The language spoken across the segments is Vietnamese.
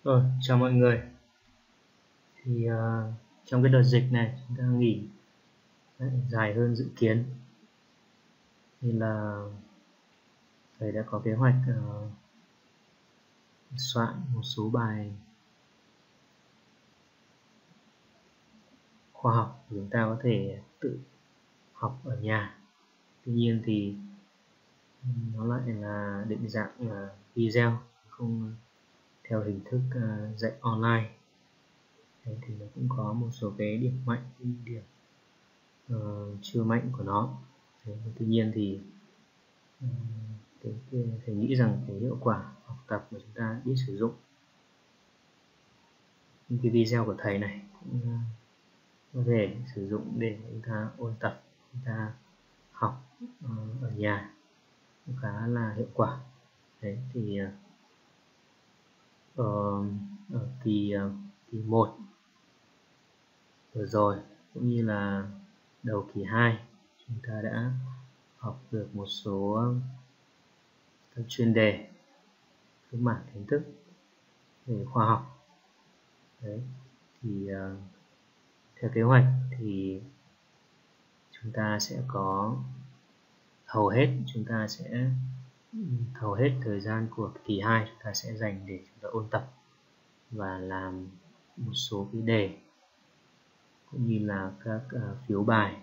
Chào mọi người. Thì trong cái đợt dịch này chúng ta nghỉ dài hơn dự kiến, nên là thầy đã có kế hoạch soạn một số bài khoa học chúng ta có thể tự học ở nhà. Tuy nhiên thì nó lại là định dạng là video, không theo hình thức dạy online. Đấy, thì nó cũng có một số cái điểm mạnh, điểm chưa mạnh của nó. Đấy, tuy nhiên thì thầy nghĩ rằng cái hiệu quả học tập mà chúng ta biết sử dụng những cái video của thầy này cũng có thể sử dụng để chúng ta ôn tập, chúng ta học ở nhà cũng khá là hiệu quả. Đấy thì ở kỳ 1 vừa rồi cũng như là đầu kỳ 2 chúng ta đã học được một số các chuyên đề, các mảng kiến thức về khoa học. Đấy thì theo kế hoạch thì chúng ta sẽ có hầu hết thời gian của kỳ 2 chúng ta sẽ dành để chúng ta ôn tập và làm một số cái đề cũng như là các phiếu bài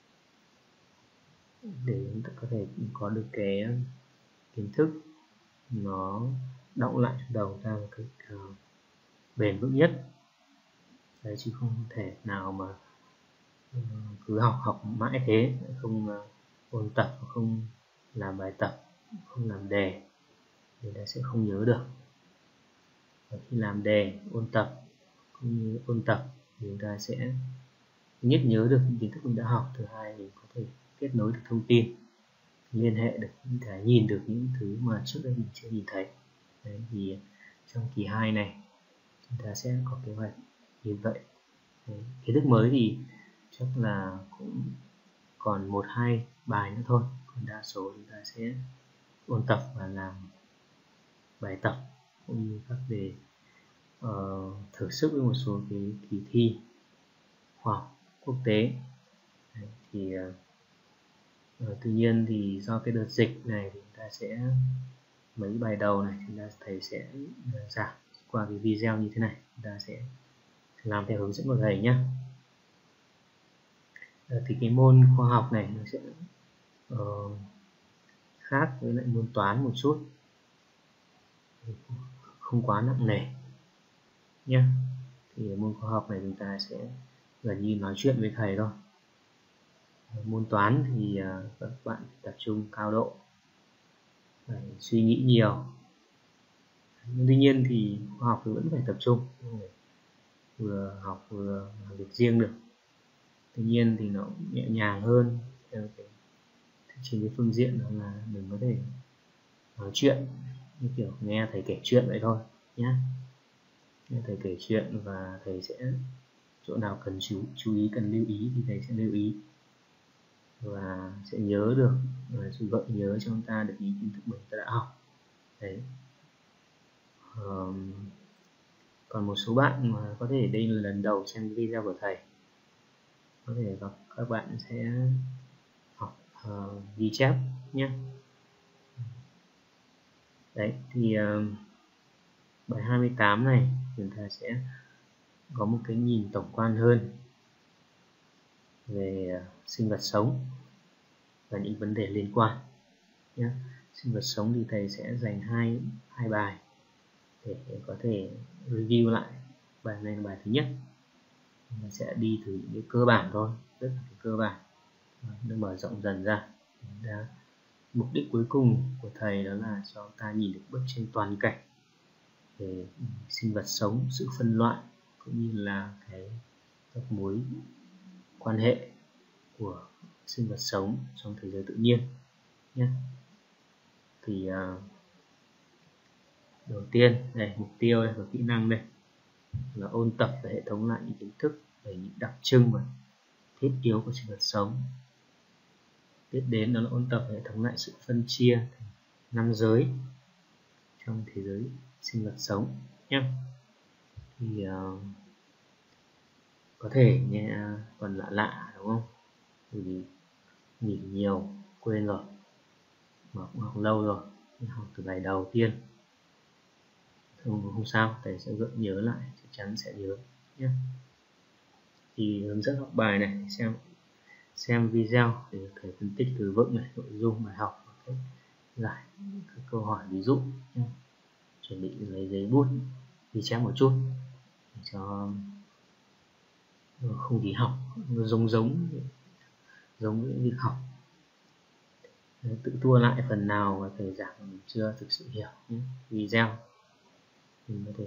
để chúng ta có thể có được cái kiến thức nó đọng lại trong đầu ta một cách bền vững nhất. Đấy, chứ không thể nào mà cứ học mãi thế, không ôn tập, không làm bài tập, không làm đề thì ta sẽ không nhớ được. Và khi làm đề, ôn tập cũng như ôn tập thì chúng ta sẽ thứ nhất nhớ được những kiến thức mình đã học, thứ hai mình có thể kết nối được thông tin, liên hệ được, thể nhìn được những thứ mà trước đây mình chưa nhìn thấy. Đấy, thì trong kỳ 2 này chúng ta sẽ có kế hoạch như vậy. Đấy, kiến thức mới thì chắc là cũng còn 1-2 bài nữa thôi, còn đa số chúng ta sẽ ôn tập và làm bài tập cũng như các đề thử sức với một số cái kỳ thi khoa học quốc tế. Đấy, thì tuy nhiên thì do cái đợt dịch này thì chúng ta sẽ mấy bài đầu này chúng ta thầy sẽ giảng qua cái video như thế này, chúng ta sẽ làm theo hướng dẫn của thầy nhé. Thì cái môn khoa học này nó sẽ khác với lại môn toán một chút, không quá nặng nề nhé. Thì môn khoa học này chúng ta sẽ gần như nói chuyện với thầy thôi. Môn toán thì các bạn tập trung cao độ, phải suy nghĩ nhiều. Tuy nhiên thì khoa học thì vẫn phải tập trung, vừa học vừa làm việc riêng được. Tuy nhiên thì nó nhẹ nhàng hơn trên cái phương diện đó là mình có thể nói chuyện như kiểu nghe thầy kể chuyện vậy thôi nhé. Nghe thầy kể chuyện và thầy sẽ chỗ nào cần chú ý, cần lưu ý thì thầy sẽ lưu ý và sẽ nhớ được, sự gợi nhớ cho chúng ta được những kiến thức mình đã học. Đấy. Còn một số bạn mà có thể đây là lần đầu xem video của thầy, có thể gặp các bạn sẽ học ghi chép nhé. Đấy thì bài 28 này chúng ta sẽ có một cái nhìn tổng quan hơn về sinh vật sống và những vấn đề liên quan nhé. Sinh vật sống thì thầy sẽ dành hai bài để có thể review lại. Bài này là bài thứ nhất, mình sẽ đi từ những cái cơ bản thôi, rất là cơ bản, nó mở rộng dần ra. Mục đích cuối cùng của thầy đó là cho ta nhìn được bức tranh toàn cảnh về sinh vật sống, sự phân loại cũng như là các mối quan hệ của sinh vật sống trong thế giới tự nhiên nhé. Thì đầu tiên đây, mục tiêu đây và kỹ năng đây là ôn tập và hệ thống lại những kiến thức về những đặc trưng và thiết yếu của sinh vật sống. Tiếp đến đó là ôn tập và hệ thống lại sự phân chia thành 5 giới trong thế giới sinh vật sống nhé. thì có thể nghe còn lạ lạ đúng không? Vì nghỉ nhiều quên rồi, mà cũng học lâu rồi, học từ ngày đầu tiên. Không sao, thầy sẽ gợi nhớ lại, chắc chắn sẽ nhớ nhé. Thì hướng dẫn học bài này, xem video để thầy phân tích từ vựng này, nội dung bài học và cách giải các câu hỏi ví dụ nhé. Chuẩn bị lấy giấy bút ghi chép một chút để cho không khí học nó giống với việc học. Tự tua lại phần nào mà thầy giảng mình chưa thực sự hiểu nhé. Video mình có thể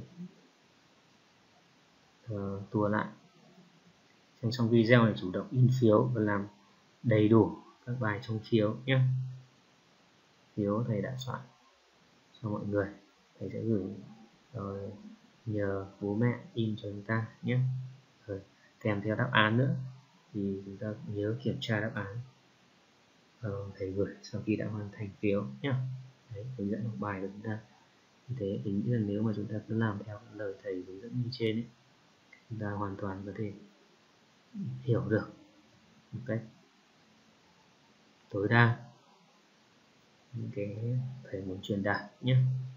tua lại, xem xong video này chủ động in phiếu và làm đầy đủ các bài trong phiếu nhé. Phiếu thầy đã soạn cho mọi người, thầy sẽ gửi rồi nhờ bố mẹ in cho chúng ta nhé. Rồi kèm theo đáp án nữa thì chúng ta nhớ kiểm tra đáp án thầy gửi sau khi đã hoàn thành phiếu nhé. Đấy, hướng dẫn học bài của chúng ta như thế. Thì nghĩ là nếu mà chúng ta cứ làm theo lời thầy hướng dẫn như trên ấy, chúng ta hoàn toàn có thể hiểu được một cách tối đa những cái thầy muốn truyền đạt nhé.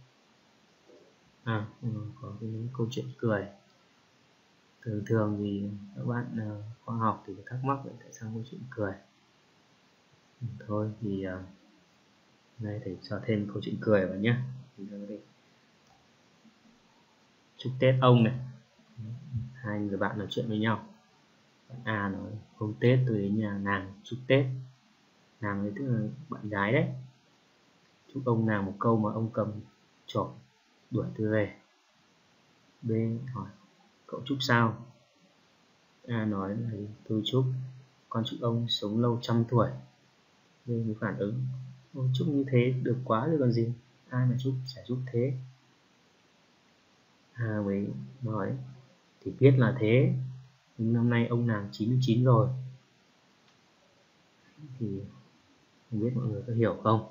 Có cái câu chuyện cười. Thường thì các bạn khoa học thì thắc mắc vậy tại sao câu chuyện cười. Thôi thì nay thầy cho thêm câu chuyện cười vào nhé. Chúng ta có thể chúc Tết ông này. Hai người bạn nói chuyện với nhau. Bạn A nói hôm Tết tôi đến nhà nàng chúc Tết. Nàng ấy tức là bạn gái đấy. Chúc ông nàng một câu mà ông cầm chổi đuổi tôi về. B hỏi cậu chúc sao? A nói là tôi chúc con chúc ông sống lâu 100 tuổi. B mới phản ứng chúc như thế được quá rồi còn gì, ai mà chúc chả chúc thế. A mới nói thì biết là thế, nhưng năm nay ông nàng 99 rồi. Thì không biết mọi người có hiểu không.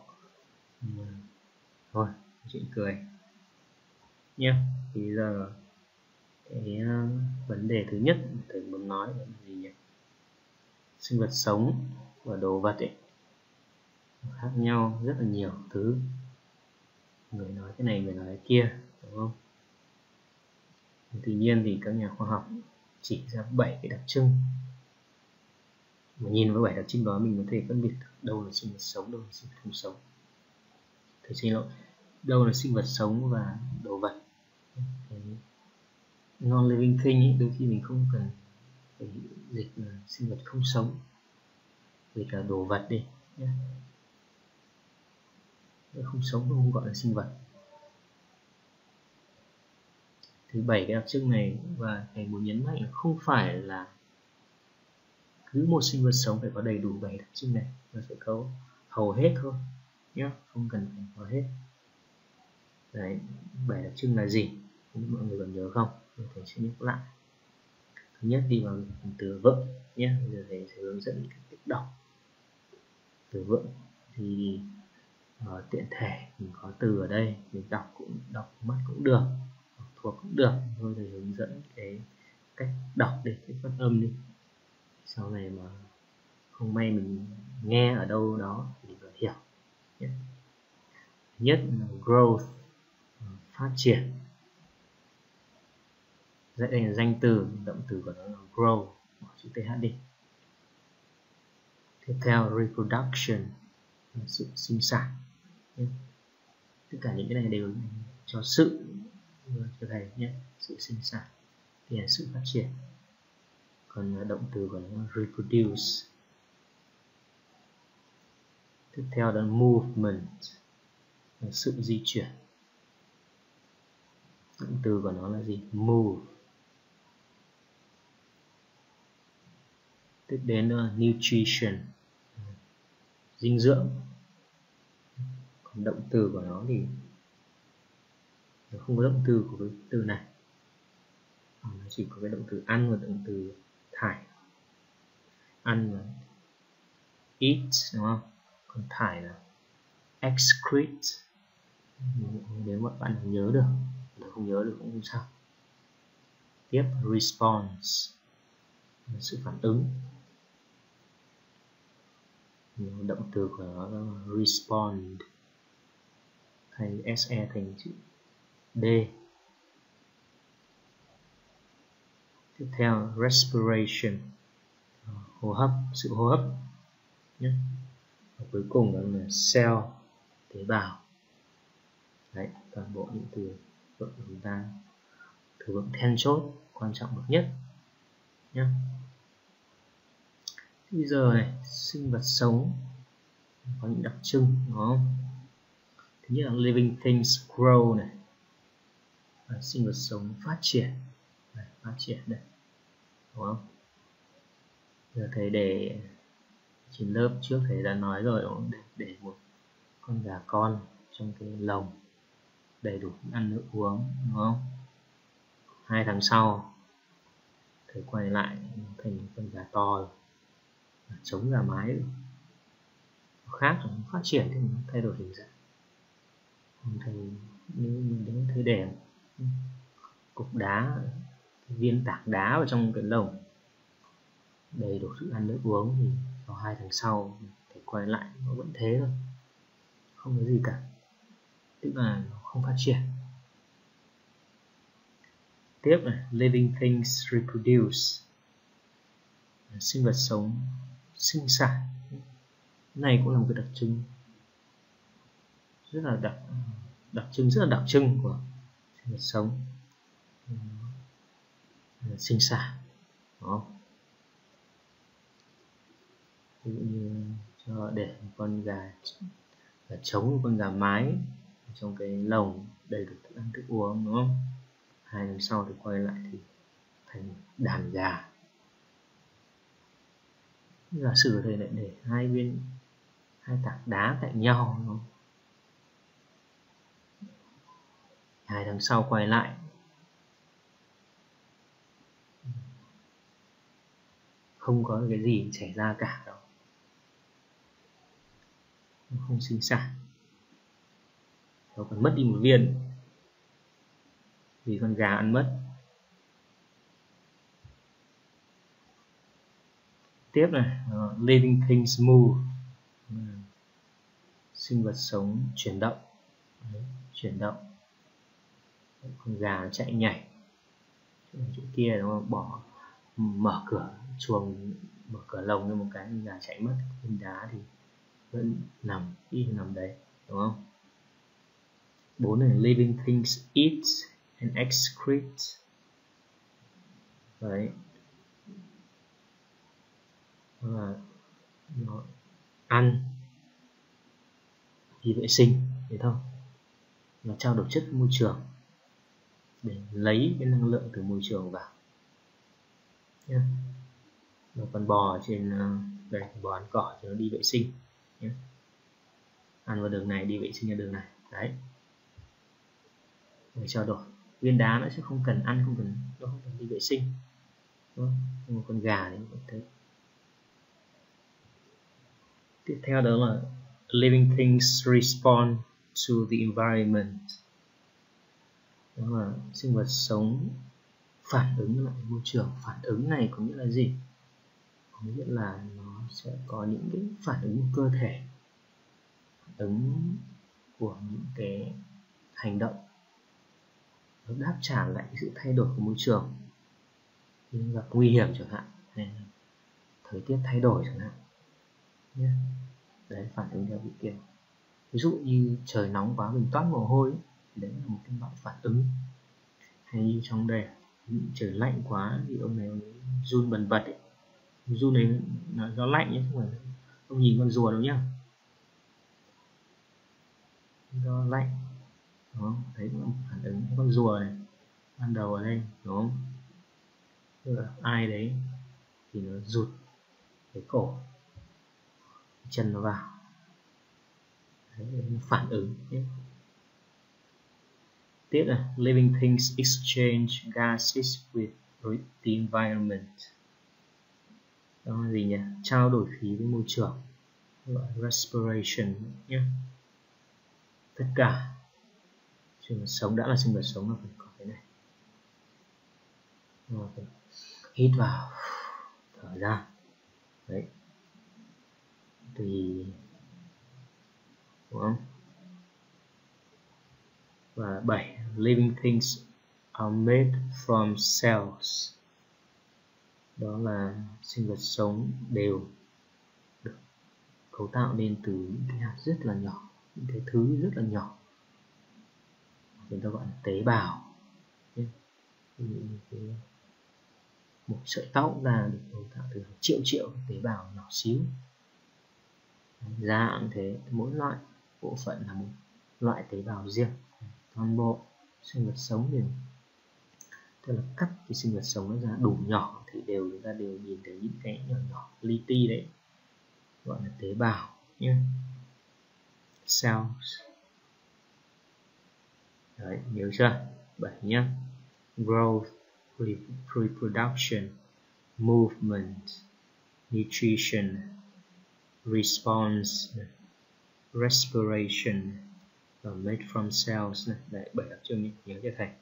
Thôi chuyện cười nhé. Thì giờ cái vấn đề thứ nhất thầy muốn nói là gì nhỉ? Sinh vật sống và đồ vật ấy khác nhau rất là nhiều thứ, người nói cái này người nói cái kia đúng không? Tuy nhiên thì các nhà khoa học chỉ ra 7 cái đặc trưng, mà nhìn vào 7 đặc trưng đó mình có thể phân biệt đâu là sinh vật sống, đâu là sinh vật không sống. Thầy xin lỗi, đâu là sinh vật sống và đồ vật. Non-living thing ấy, đôi khi mình không cần phải dịch là sinh vật không sống, dịch là đồ vật đi nhé. Không sống không gọi là sinh vật. Thứ 7 cái đặc trưng này, và thầy muốn nhấn mạnh là không phải là cứ một sinh vật sống phải có đầy đủ 7 đặc trưng này, nó sẽ có hầu hết thôi nhé, không cần phải có hết. Đấy, 7 đặc trưng là gì? Không biết mọi người còn nhớ không? Thầy sẽ nhắc lại. Thứ nhất đi vào phần từ vựng nhé. Bây giờ thầy sẽ hướng dẫn cách đọc từ vựng. Thì tiện thể mình có từ ở đây, mình đọc mắt cũng được, đọc thuộc cũng được. Thôi thầy hướng dẫn cái cách đọc đi, cách phát âm đi. Sau này mà không may mình nghe ở đâu đó thì mình phải hiểu nhé. Thứ nhất là growth, phát triển. Đây là danh từ, động từ của nó là grow, bỏ chữ th đi. Tiếp theo reproduction, sự sinh sản. Tất cả những cái này đều cho sự cho thầy nhé, sự sinh sản thì là sự phát triển. Còn động từ của nó là reproduce. Tiếp theo là movement, là sự di chuyển. Động từ của nó là gì? Move. Tiếp đến là nutrition, dinh dưỡng. Còn động từ của nó thì nó không có động từ của cái từ này, nó chỉ có cái động từ ăn và động từ thải. Ăn là eat đúng không? Còn thải là excrete. Nếu mà bạn nhớ được, nếu không nhớ được cũng không sao. Tiếp response là sự phản ứng. Động từ của nó là respond, thay se thành chữ D. Tiếp theo respiration, hô hấp, sự hô hấp nhé. Và cuối cùng đó là cell, tế bào. Đấy, toàn bộ những từ vựng của chúng ta, từ vựng then chốt quan trọng bậc nhất nhé. Bây giờ này, sinh vật sống có những đặc trưng, đúng không? Thứ nhất là living things grow này, và sinh vật sống phát triển. Đấy, phát triển đây, đúng không? Giờ thầy để trên lớp trước thầy đã nói rồi, để một con gà con trong cái lồng đầy đủ ăn nước uống, đúng không? 2 tháng sau thầy quay lại thành con gà to rồi, chống gà mái rồi. Khác rồi, phát triển thì nó thay đổi hình dạng. Thầy nếu thầy để cục đá, viên tảng đá vào trong cái lồng đầy đủ thức ăn nước uống thì vào 2 tháng sau thầy quay lại nó vẫn thế thôi, không có gì cả, tức là nó không phát triển. Tiếp này, living things reproduce, sinh vật sống sinh sản. Này cũng là một cái đặc trưng rất là đặc trưng của sinh vật sống, sinh sản, đúng không? Ví dụ như cho để một con gà trống, một con gà mái trong cái lồng đầy đủ thức ăn thức uống, đúng không? 2 năm sau thì quay lại thì thành đàn gà. Giả sử thầy lại để hai tảng đá cạnh nhau, đúng không? 2 tháng sau quay lại không có cái gì xảy ra cả đâu, không sinh sản. Nó còn mất đi một viên vì con gà ăn mất. Tiếp này, living things move, sinh vật sống chuyển động. Đấy, chuyển động. Con gà chạy nhảy chỗ kia, đúng không? Mở cửa chuồng, mở cửa lồng lên một cái con gà chạy mất, viên đá thì vẫn nằm đấy, đúng không? 4 này, living things eat and excrete. Đấy, là nó ăn, đi vệ sinh, thấy không? Nó trao đổi chất với môi trường để lấy cái năng lượng từ môi trường vào nhé. Và con bò trên đây, bò ăn cỏ cho nó đi vệ sinh nhé. Ăn vào đường này, đi vệ sinh ở đường này, đấy, để trao đổi. Viên đá nó sẽ không cần ăn, nó không cần đi vệ sinh, đúng không? Nhưng mà con gà thì cũng thế. Tiếp theo đó là living things respond to the environment, đó là sinh vật sống phản ứng lại môi trường. Phản ứng này có nghĩa là gì? Có nghĩa là nó sẽ có những cái phản ứng của cơ thể, phản ứng của những cái hành động, nó đáp trả lại sự thay đổi của môi trường. Khi gặp nguy hiểm chẳng hạn, hay là thời tiết thay đổi chẳng hạn nhé. Đấy, phản ứng theo vị kia. Ví dụ như trời nóng quá mình toát mồ hôi ấy, thì đấy là một cái loại phản ứng. Hay như trong đây, trời lạnh quá thì ông này run bần bật ấy. Run này là do lạnh nhé, không phải ông nhìn con rùa đâu nhá, do lạnh, đúng không? Đấy cũng là một phản ứng. Con rùa này ban đầu ở đây, đúng không? Tức là ai đấy thì nó rụt cái cổ, chân nó vào. Đấy là phản ứng nhé. Tiếp là living things exchange gases with the environment. Đó là gì nhỉ? Trao đổi khí với môi trường, gọi respiration nhé. Tất cả sinh vật sống, đã là sinh vật sống là phải có cái này. Hít vào, thở ra. Đấy, tùy, đúng không? Và 7. Living things are made from cells. Đó là sinh vật sống đều được cấu tạo nên từ những cái hạt rất là nhỏ, những cái thứ rất là nhỏ, chúng ta gọi là tế bào. Một sợi tóc ra được cấu tạo từ triệu triệu tế bào nhỏ xíu. Da cũng thế, mỗi loại bộ phận là một loại tế bào riêng. Toàn bộ sinh vật sống đều, tức là cắt cái sinh vật sống nó ra đủ nhỏ thì chúng ta đều nhìn thấy những cái nhỏ nhỏ li ti đấy, gọi là tế bào nhé. Cells. Đấy, nhớ chưa? 7 nhé. Growth, reproduction, movement, nutrition, response, respiration, và made from cells này. Đấy, 7 đặc trưng nhớ cho thầy.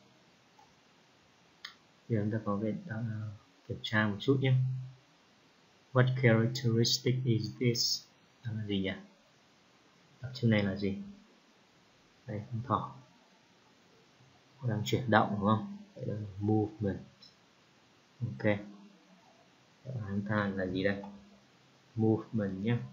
Giờ chúng ta có cái kiểm tra một chút nhé. What characteristic is this? Đó là gì nhỉ? Đặc trưng này là gì? Đây, con thỏ đang chuyển động đúng không? Đây là movement. Ok. Chúng ta là gì đây? Movement nhé.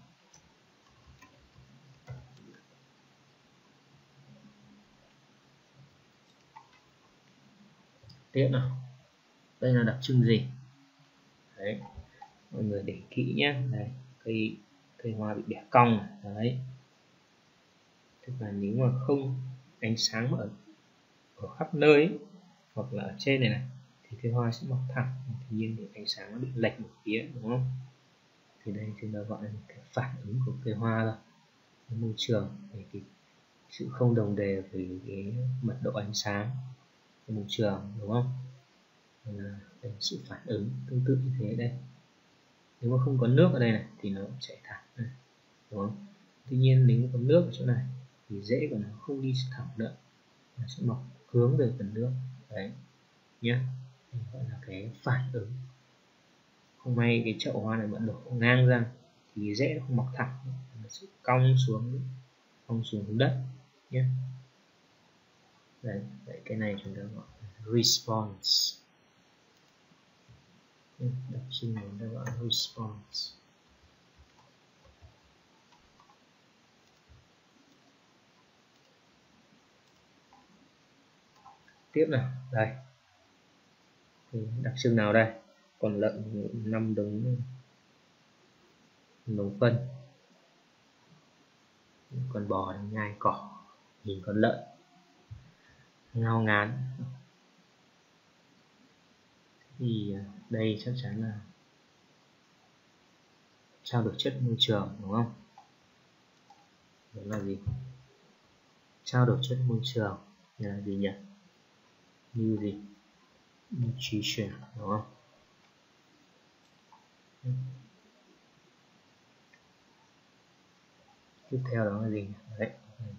Tiếp nào. Đây là đặc trưng gì? Đấy, mọi người để kỹ nhé. Đây, cây hoa bị bẻ cong này. Đấy, tức là nếu mà không ánh sáng ở khắp nơi ấy, hoặc là ở trên này thì cây hoa sẽ mọc thẳng. Tuy nhiên thì ánh sáng nó bị lệch một phía, đúng không? Thì đây chúng ta gọi là cái phản ứng của cây hoa rồi, cái môi trường, về cái sự không đồng đều về cái mật độ ánh sáng của môi trường, đúng không? Đây là sự phản ứng tương tự như thế đây. Nếu mà không có nước ở đây này thì nó chảy thẳng này, đúng không? Tuy nhiên nếu có nước ở chỗ này thì rễ của nó không đi thẳng nữa, nó sẽ mọc hướng về phần nước. Đấy nhé, gọi là cái phản ứng. Không may cái chậu hoa này mà đổ ngang ra thì rễ nó không mọc thẳng, nó sẽ cong xuống đất nhé. Đấy, cái này chúng ta gọi là response. Đặc trưng chúng ta gọi là response. Tiếp nào, đây đặc trưng nào đây? Con lợn 5 đống phân, con bò nhai cỏ, nhìn con lợn ngao ngán. Thì đây chắc chắn là trao đổi chất môi trường, đúng không? Đó là gì? Trao đổi chất môi trường là gì nhỉ? Như gì? Nutrition, đúng không? Tiếp theo đó là gì? Đấy,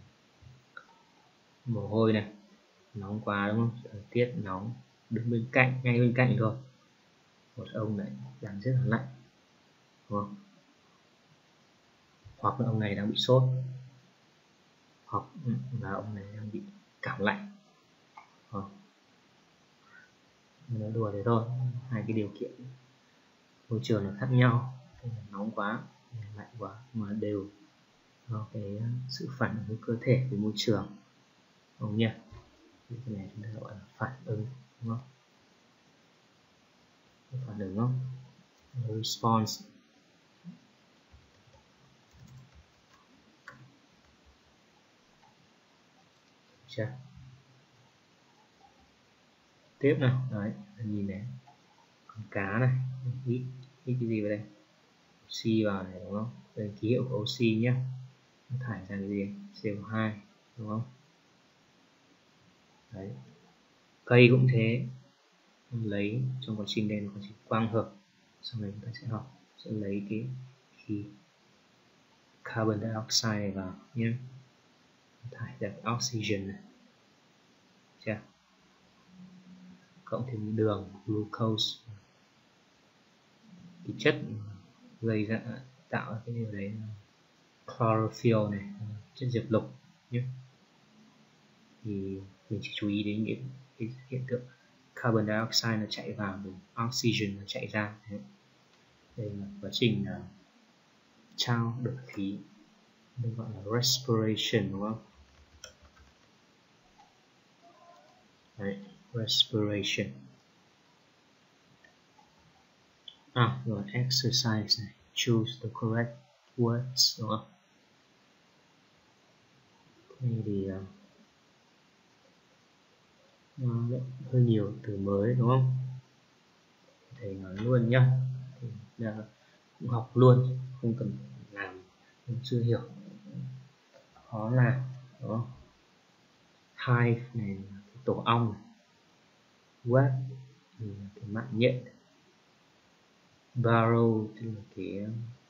mồ hôi này, nóng quá đúng không? Thời tiết nóng, đứng ngay bên cạnh thôi, một ông này đang rất là lạnh, đúng không? Hoặc là ông này đang bị sốt, hoặc là ông này đang bị cảm lạnh. Nói đùa thế thôi, hai cái điều kiện môi trường là khác nhau, nóng quá, lạnh quá, mà đều do cái sự phản ứng của cơ thể với môi trường, đúng nhỉ? Cái này chúng ta gọi là phản ứng, đúng không? Phản ứng không? Response. Chưa? Tiếp nào, đấy, nhìn này, con cá này, hít cái gì vào đây? Oxy vào này, đúng không? Đây ký hiệu của oxy nhé, thải ra cái gì? CO2, đúng không? Đấy, cây cũng thế, lấy trong quá trình đây là quá trình quang hợp, sau này chúng ta sẽ học, sẽ lấy cái khí carbon dioxide vào nhé, thải ra oxygen này. Chưa? cộng thêm đường glucose, cái chất gây ra tạo cái điều đấy là chlorophyll này, chất diệp lục nhé. Thì mình chỉ chú ý đến cái hiện tượng carbon dioxide nó chạy vào, oxygen nó chạy ra. Đây là quá trình trao đổi khí, được gọi là respiration, đúng không? Đấy, respiration. Rồi exercise này, choose the correct words, đúng không? Đây thì nó hơi nhiều từ mới, đúng không? Thầy nói luôn nhá, thì cũng học luôn, không cần làm không chưa hiểu khó làm, đúng không? Hive này là cái tổ ong này. Web thì là cái mạng nhện. Burrow thì là cái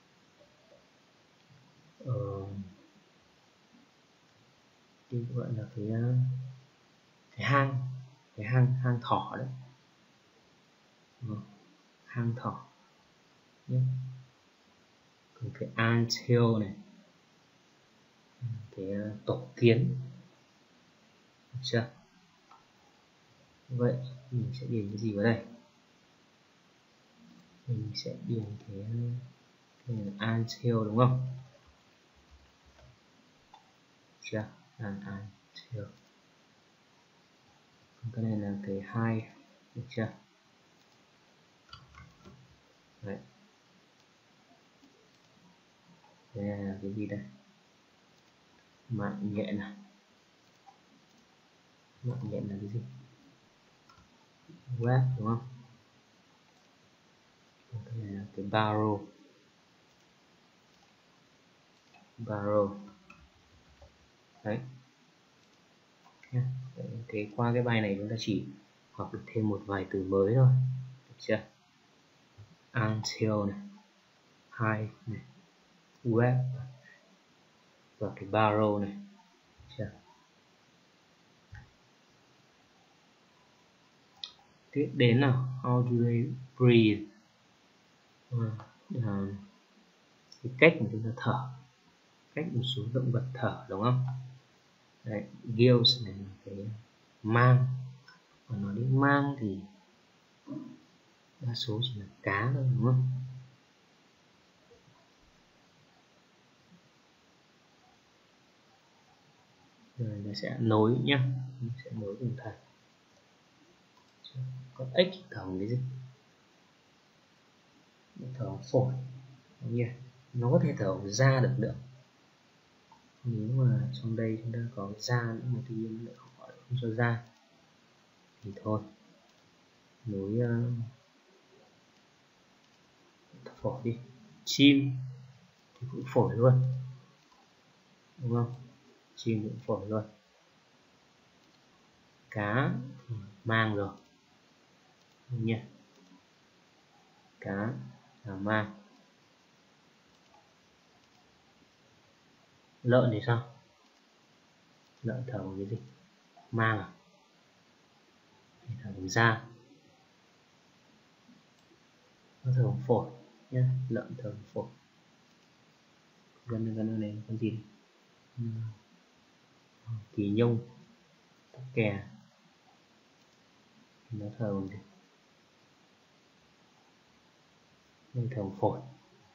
gọi là cái hang thỏ đấy, hang thỏ nhé. Còn cái anthill này, cái tổ kiến, được chưa? Vậy mình sẽ điền cái gì vào đây? Mình sẽ điền cái này là anthill, đúng không? Chưa? Anthill. Cái này là cái hive, được chưa? Đấy. Đây là cái gì đây? Mạng nhện này. Mạng nhện là cái gì? Web, đúng không? Cái này là cái burrow. Đấy. Thế qua cái bài này chúng ta chỉ học được thêm một vài từ mới thôi, được chưa? Anthill này, hive này, web và cái burrow này, được chưa? Tiếp đến nào, how do they breathe? Cái cách mà chúng ta thở, cách một số động vật thở, đúng không? Đấy, gills này là cái mang. Và nói đến mang thì đa số chỉ là cá thôi, đúng không? Rồi nó sẽ nối nhá, sẽ nối cùng thầy. Con ếch thở cái gì? Nó thở phổi, nó có thể thở da được nữa. Nếu mà trong đây chúng ta có da nữa mà tuy nhiên lại không cho da thì thôi, nối phổi đi. Chim thì cũng phổi luôn, đúng không? Chim cũng phổi luôn. Cá thì mang rồi, đúng nhỉ? Cá là mang. Lợn thì sao? Lợn thở cái gì? Mang à? Thì thở bằng da. Nó thở bằng phổi nhé, lợn thở bằng phổi. Gần này con gì đây? Kỳ nhung, tắc kè, nó thở bằng gì? Nó thở bằng phổi.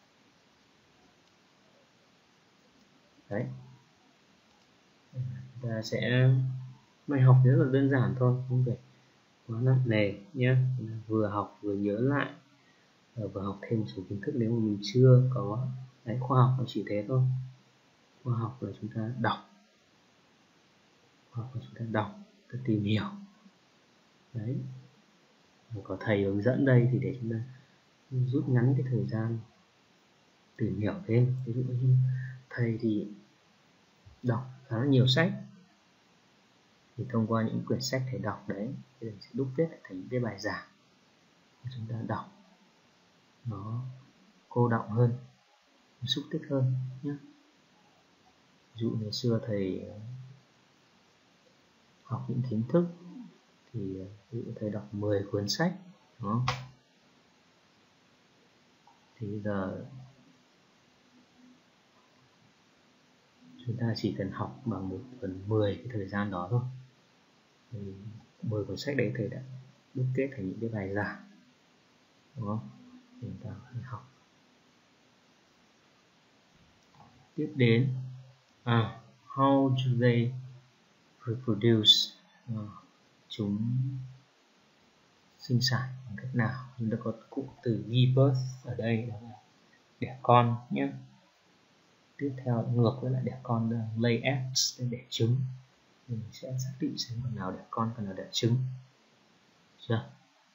Đấy, ta sẽ bài học rất là đơn giản thôi, không phải quá nặng nề nhé. Vừa học vừa nhớ lại, vừa học thêm một số kiến thức nếu mà mình chưa có. Đấy, khoa học nó chỉ thế thôi. Khoa học là chúng ta đọc, ta tìm hiểu. Đấy, có thầy hướng dẫn đây thì để chúng ta rút ngắn cái thời gian tìm hiểu thêm. Ví dụ như thầy thì đọc khá là nhiều sách, thì thông qua những quyển sách thầy đọc đấy thì thầy sẽ đúc kết lại thành những cái bài giảng chúng ta đọc nó cô đọng hơn, nó xúc tích hơn nhé. Ví dụ ngày xưa thầy học những kiến thức thì ví dụ thầy đọc 10 cuốn sách, đúng không? Thì bây giờ chúng ta chỉ cần học bằng 1/10 cái thời gian đó thôi. Thì 10 cuốn sách đấy thầy đã đúc kết thành những cái bài giảng, đúng không? Thì chúng ta phải học. Tiếp đến how do they reproduce? Chúng sinh sản bằng cách nào? Chúng ta có cụm từ give birth ở đây, đó là đẻ con nhé. Tiếp theo ngược với lại đẻ con là lay eggs, đẻ trứng. Mình sẽ xác định xem con nào đẻ con, con nào đẻ trứng. Chưa?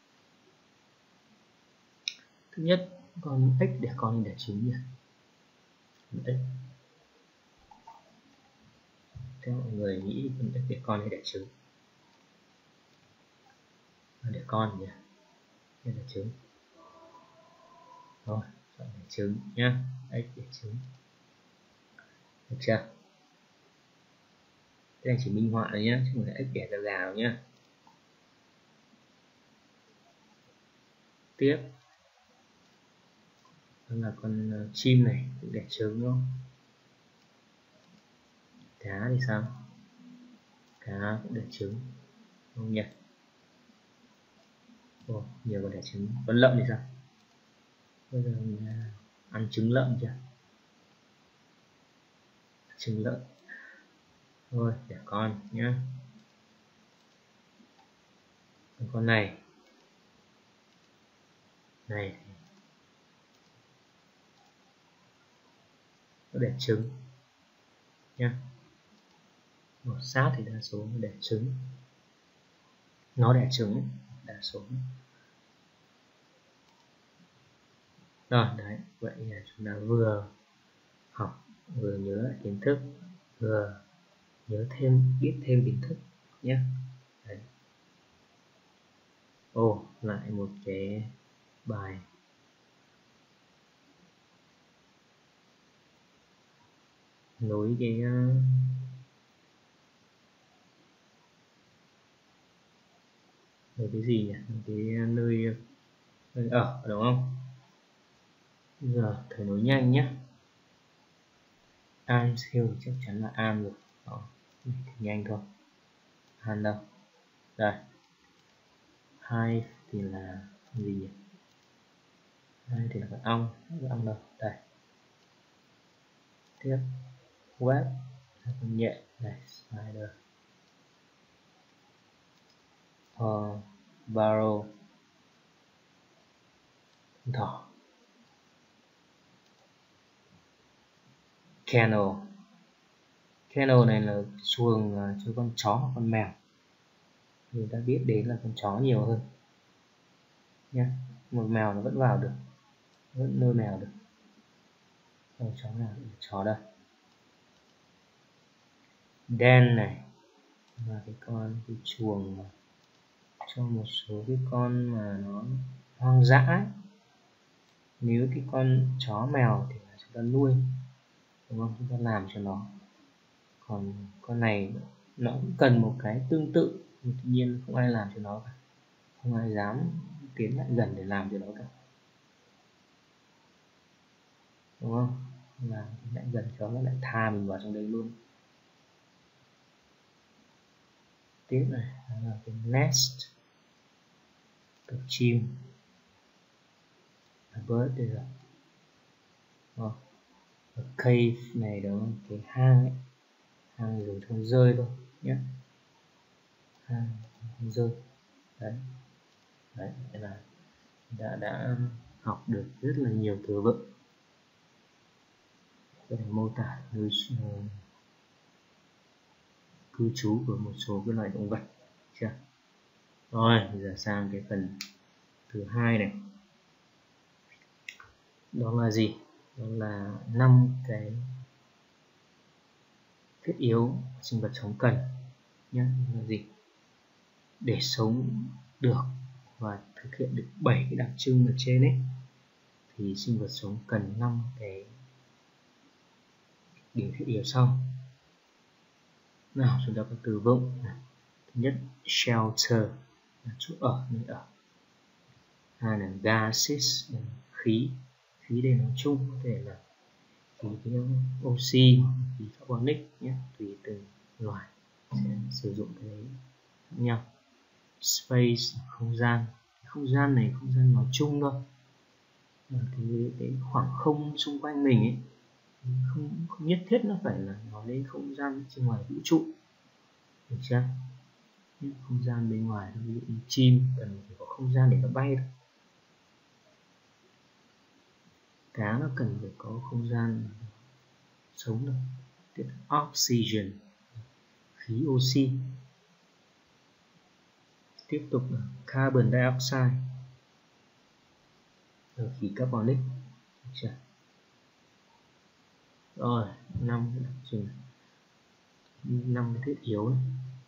Thứ nhất, con ếch đẻ con hay đẻ trứng nhỉ? Con ếch. Theo mọi người nghĩ con ếch đẻ con hay đẻ trứng? Đẻ con nhỉ? Hay đẻ trứng? Rồi, chọn đẻ trứng nhá. Ếch đẻ trứng. Được chưa? Cái này chỉ minh họa thôi nhé, chứ không phải ếch đẻ ra gà đâu nhé. Tiếp, đó là con chim này cũng đẻ trứng đúng không? Cá thì sao? Cá cũng đẻ trứng, đúng không nhỉ? Ồ, nhiều con đẻ trứng. Con lợn thì sao? Bây giờ mình ăn trứng lợn chưa? Trứng lợn. Thôi, đẻ con nhé. Con này nó đẻ trứng nhá. Một sát thì đa số nó đẻ trứng. Nó đẻ trứng đa số. Rồi đấy, vậy là chúng ta vừa học, vừa nhớ lại kiến thức, vừa nhớ thêm, biết thêm kiến thức nhé. Đấy. Ồ, lại một cái bài nối cái gì nhỉ? Cái nơi ở, đúng không? Bây giờ thầy nối nhanh nhé. An siêu chắc chắn là an rồi. Đó, nhanh thôi. An đâu? Đây. Hai thì là gì nhỉ? Hai thì là con ong đâu? Đây. Tiếp web là con nhện này, spider. Barrow, con thỏ. Kennel này là chuồng cho con chó hoặc con mèo. Người ta biết đến là con chó nhiều hơn nhé. Một mèo nó vẫn vào được, vẫn nuôi mèo được. Con chó nào? Chó đây. Den này là cái chuồng mà cho một số cái con mà nó hoang dã ấy. Nếu cái con chó mèo thì chúng ta nuôi, đúng không? Chúng ta làm cho nó. Còn con này nó cũng cần một cái tương tự, nhưng tuy nhiên không ai làm cho nó cả, không ai dám tiến lại gần để làm cho nó cả, đúng không? Làm lại gần cho nó lại tha mình vào trong đấy luôn. Tiếp này là cái nest, cái chim, bird đây rồi. Cave này đó, cái hang ấy, hang dùng cho rơi thôi nhé, hang rơi. Đấy, là đã học được rất là nhiều từ vựng để mô tả nơi cư trú của một số cái loài động vật. Chưa? Rồi, bây giờ sang cái phần thứ hai này. Đó là gì? Đó là 5 cái thiết yếu sinh vật sống cần nhé. Là gì? Để sống được và thực hiện được 7 cái đặc trưng ở trên ấy, thì sinh vật sống cần 5 cái điều thiết yếu sau. Nào, chúng ta có từ vựng. Thứ nhất, shelter, là chỗ ở, nơi ở. Hai là gases là khí. Khí đây nói chung có thể là khí oxy, khí carbonic nhé, tùy từng loại sẽ sử dụng cái đấy khác nhau. Space không gian. Không gian này không gian nói chung thôi, cái khoảng không xung quanh mình ấy, không nhất thiết nó phải là nói đến không gian bên ngoài vũ trụ, được chưa? Không gian bên ngoài, ví dụ như chim cần phải có không gian để nó bay thôi. Cá nó cần phải có không gian sống được. Tiếp oxygen, khí oxy. Tiếp tục là carbon dioxide, khí carbonic. Được chưa? Rồi, 5 đặc trưng, 5 thiết yếu này.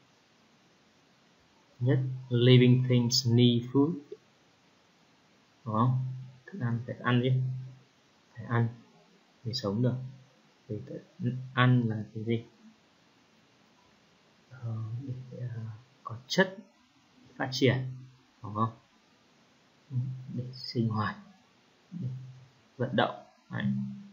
Nhất, living things need food. Đúng không? Thức ăn phải ăn chứ, phải ăn để sống được. Thì ăn là cái gì? Để có chất phát triển, đúng không? Để sinh hoạt, để vận động. Đấy.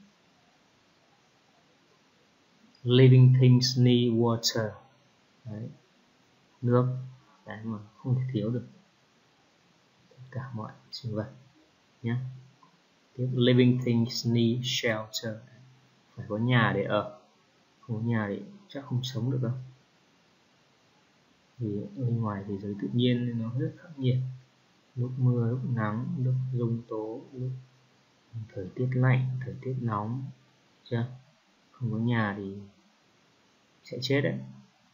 Living things need water. Đấy. Nước, cái mà không thể thiếu được tất cả mọi sinh vật nhé. Tiếp, living things need shelter. Phải có nhà để ở, không có nhà thì chắc không sống được đâu. Vì bên ngoài thế giới tự nhiên nó rất khắc nghiệt, lúc mưa, lúc nắng, lúc giông tố, lúc thời tiết lạnh, thời tiết nóng, chưa? Không có nhà thì sẽ chết đấy,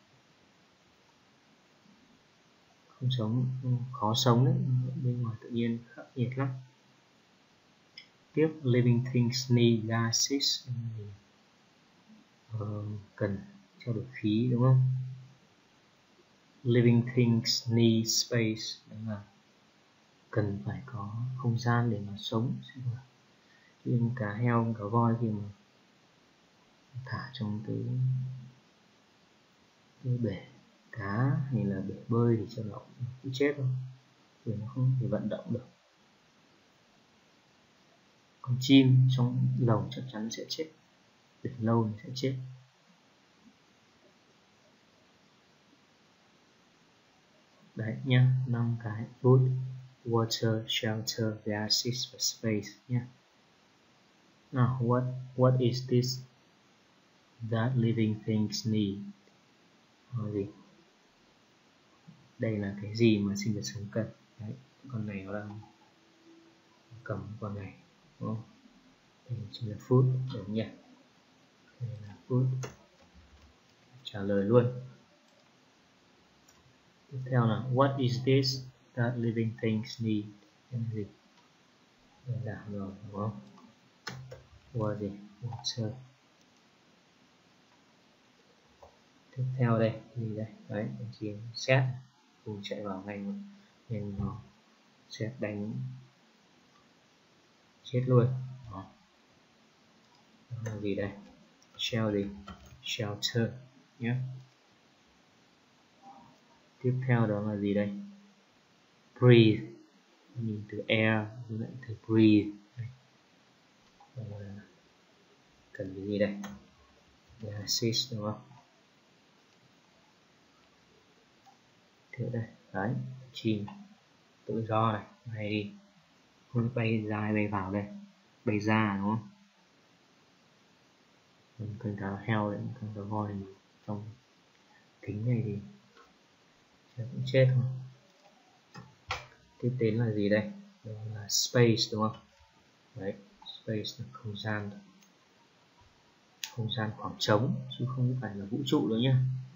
không sống, khó sống đấy, bên ngoài tự nhiên khắc nghiệt lắm. Tiếp, living things need gases, cần trao đổi khí, đúng không? Living things need space, đúng là cần phải có không gian để mà sống. Chứ cá heo, cá voi khi mà thả trong cái bể cá hay là bể bơi thì cho nó cũng chết thôi, vì nó không thể vận động được. Con chim trong lồng chắc chắn sẽ chết, để lâu thì sẽ chết. Đấy nhá, 5 cái: food, water, shelter, gases và space nhé. Now what is this that living things need? Gì? Đây là cái gì mà sinh vật sống cần? Đấy, con này nó đang cầm con này, đúng không? Đây chính là food, đúng nhỉ? Đây là food. Trả lời luôn. Tiếp theo là what is this that living things need? Cái gì? Đơn giản rồi, đúng không? What gì? Water. Tiếp theo đây, gì đây? Đấy, chỉ set cùng chạy vào ngay nên nó set đánh chết luôn. Đó là gì đây? Shell gì? Shelter nhé. Tiếp theo đó là gì đây? Breathe, nhìn từ air lại từ breathe. Cần cái gì đây? Gases, đúng không? Thế đây, đấy, chim tự do này, bay đi, không bay ra hay bay vào đây, bay ra, đúng không? Con cá heo đấy, con cá voi trong kính này thì cũng chết thôi. Tiếp đến là gì đây? Đó là space, đúng không? Đấy, space là không gian, không gian khoảng trống chứ không phải là vũ trụ nữa nhé.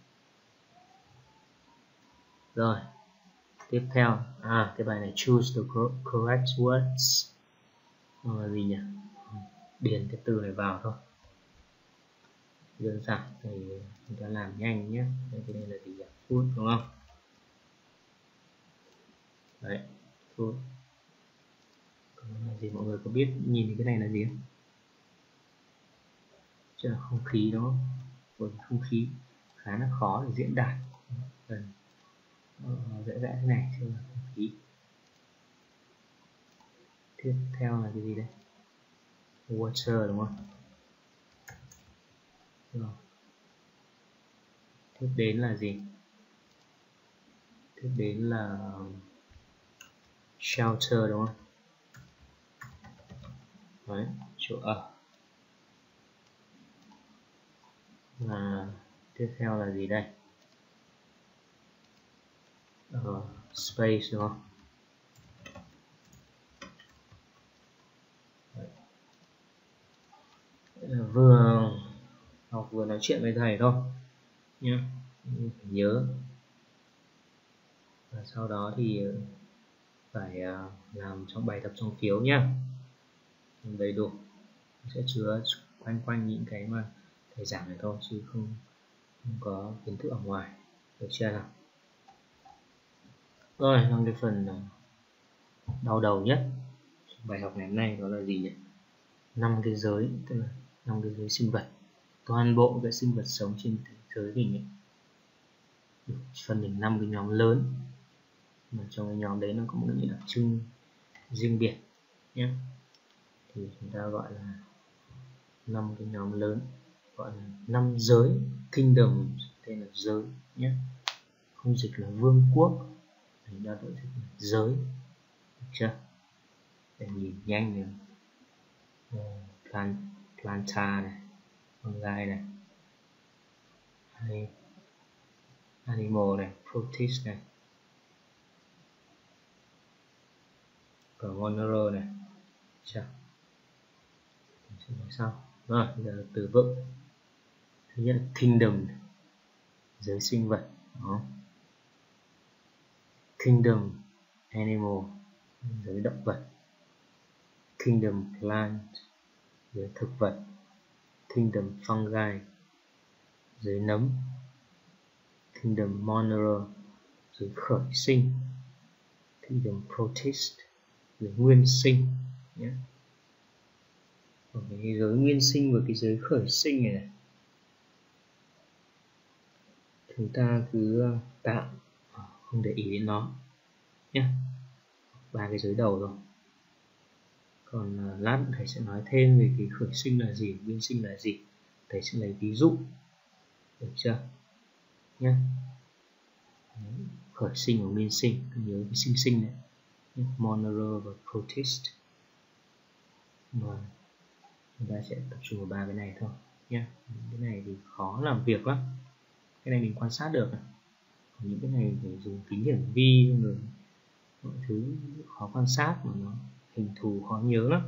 Rồi, tiếp theo, cái bài này choose the correct words. Đó là gì nhỉ? Điền cái từ này vào thôi, đơn giản thì chúng ta làm nhanh nhé. Đây, cái này là gì nhỉ? Food, đúng không? Đấy, food. Thì mọi người có biết nhìn thấy cái này là gì không? Chứ là không khí, đúng không? Không khí khá là khó để diễn đạt. dễ vẽ thế này xem là không phí. Tiếp theo là cái gì đây? Water đúng không? Rồi. Tiếp đến là gì? Tiếp đến là shelter đúng không? Đấy, chỗ ở. Và tiếp theo là gì đây? Space đúng không? Vừa học vừa nói chuyện với thầy thôi nhé, phải nhớ. Và sau đó thì phải làm trong bài tập trong phiếu nhé, đầy đủ, sẽ chứa quanh những cái mà thầy giảng này thôi, chứ không có kiến thức ở ngoài, được chưa nào? Rồi, trong cái phần đau đầu nhất bài học ngày hôm nay đó là gì nhỉ? 5 cái giới, tức là 5 cái giới sinh vật. Toàn bộ các sinh vật sống trên thế giới mình được phân thành 5 cái nhóm lớn, mà trong cái nhóm đấy nó có một cái đặc trưng riêng biệt nhé. Thì chúng ta gọi là 5 cái nhóm lớn, gọi là 5 giới, kingdom, tên là giới nhé, không dịch là vương quốc, chúng ta gọi là giới, được chưa? Để nhìn nhanh này, planta này, fungi này, animal này, protist này, và monero này, chưa? Sẽ nói sau. Rồi, bây giờ từ vựng. Thứ nhất là kingdom, giới sinh vật. Đó. Kingdom animal, giới động vật. Kingdom plant, giới thực vật. Kingdom fungi, giới nấm. Kingdom monero, giới khởi sinh. Kingdom protist, giới nguyên sinh nhé. Ở cái giới nguyên sinh và cái giới khởi sinh này, chúng ta cứ tạm không để ý đến nó nhé, 3 cái giới đầu rồi. Còn lát thầy sẽ nói thêm về cái khởi sinh là gì, nguyên sinh là gì, thầy sẽ lấy ví dụ, được chưa nhé? Khởi sinh và nguyên sinh, nhớ cái sinh này, monero và protist, mà chúng ta sẽ tập trung vào 3 cái này thôi nhé. Cái này thì khó làm việc lắm, cái này mình quan sát được, còn những cái này phải dùng kính hiển vi rồi mọi thứ khó quan sát, mà nó hình thù khó nhớ lắm,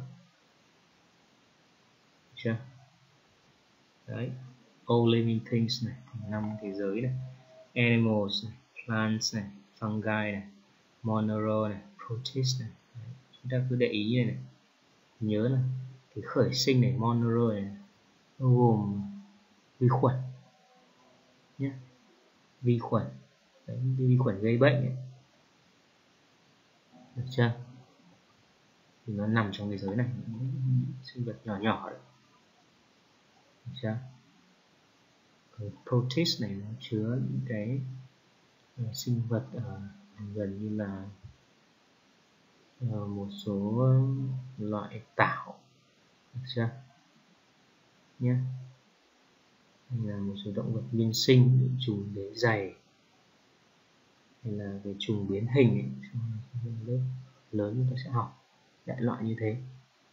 được chưa? Đấy, all living things này, 5 thế giới này, animals này, plants này, fungi này, monero này, protist này. Đấy, chúng ta cứ để ý này, nhớ là cái khởi sinh này, monero này, nó gồm vi khuẩn nhé, vi khuẩn. Đấy, vi khuẩn gây bệnh ấy. Được chưa? Thì nó nằm trong cái giới này, những sinh vật nhỏ nhỏ đấy, được chưa? Cái protist này nó chứa những cái sinh vật gần như là một số loại tảo, được chưa nhé, hay là một số động vật nguyên sinh như trùng đế dày, hay là cái trùng biến hình ấy, trong lớp lớn chúng ta sẽ học đại loại như thế.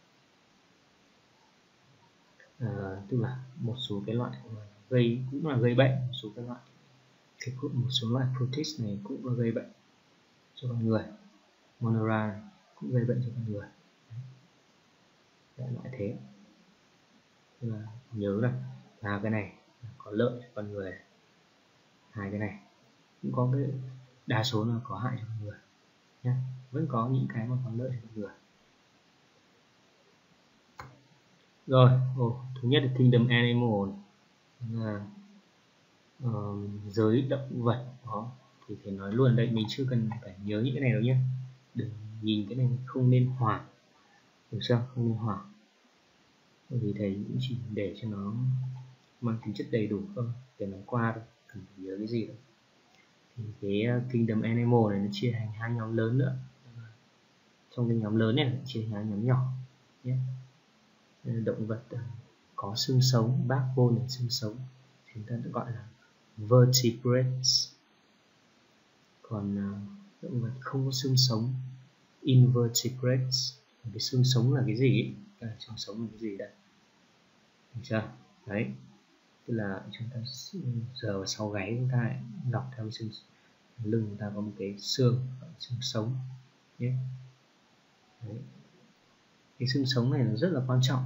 Tức là một số cái loại gây cũng là gây bệnh, một số cái loại một số loại protist này cũng là gây bệnh cho con người, monera cũng gây bệnh cho con người, đại loại thế. Tức là nhớ là cái này có lợi cho con người, hai cái này cũng có cái đa số là có hại cho con người nhé, vẫn có những cái mà có lợi cho con người. Rồi, thứ nhất là kingdom animal, là giới động vật. Đó thì phải nói luôn đây, mình chưa cần phải nhớ những cái này đâu nhé, đừng nhìn cái này không nên hoảng, được chưa? Không nên hoảng, bởi vì thầy cũng chỉ để cho nó mang tính chất đầy đủ thôi, để nói qua thôi, cần phải nhớ cái gì đâu. Thì cái Kingdom Animal này nó chia thành hai nhóm lớn nữa. Trong cái nhóm lớn này nó chia thành hai nhóm nhỏ nhé. Động vật có xương sống, backbone là xương sống, chúng ta được gọi là vertebrates. Còn động vật không có xương sống, invertebrates. Cái xương sống là cái gì? Xương sống là cái gì đây? Được chưa? Đấy, tức là chúng ta giờ vào sau gáy chúng ta dọc theo xương lưng chúng ta có một cái xương sống nhé. Đấy. Cái xương sống này nó rất là quan trọng.